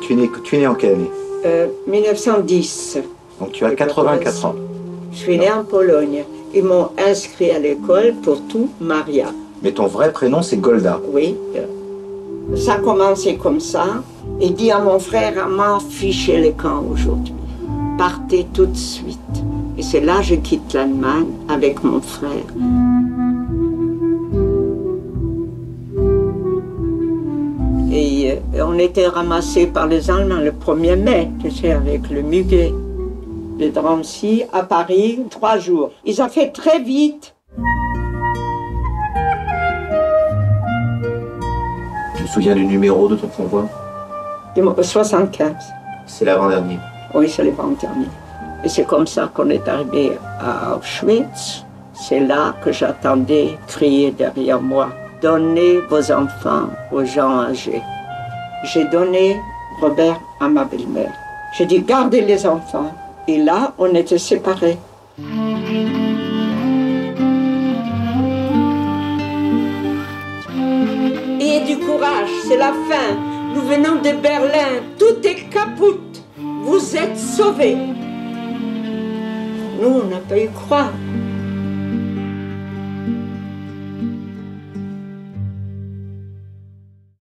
tu es né en quelle année? 1910. Donc tu as 84 ans. Je suis née en Pologne. Ils m'ont inscrit à l'école pour tout Maria. Mais ton vrai prénom, c'est Golda. Oui. Ça a commencé comme ça. Et dit à mon frère, à m'en ficher les camps aujourd'hui. Partez tout de suite. Et c'est là que je quitte l'Allemagne avec mon frère. Et on était ramassés par les Allemands le 1er mai, tu sais, avec le muguet de Drancy à Paris, 3 jours. Ils ont fait très vite. Tu te souviens du numéro de ton convoi? 75. C'est l'avant-dernier. Oui, c'est l'avant-dernier. Et c'est comme ça qu'on est arrivé à Auschwitz. C'est là que j'attendais crier derrière moi. Donnez vos enfants aux gens âgés. J'ai donné Robert à ma belle-mère. J'ai dit, gardez les enfants. Et là, on était séparés. Ayez du courage, c'est la fin. Nous venons de Berlin, tout est caput. Vous êtes sauvés. Nous, on n'a pas eu croire.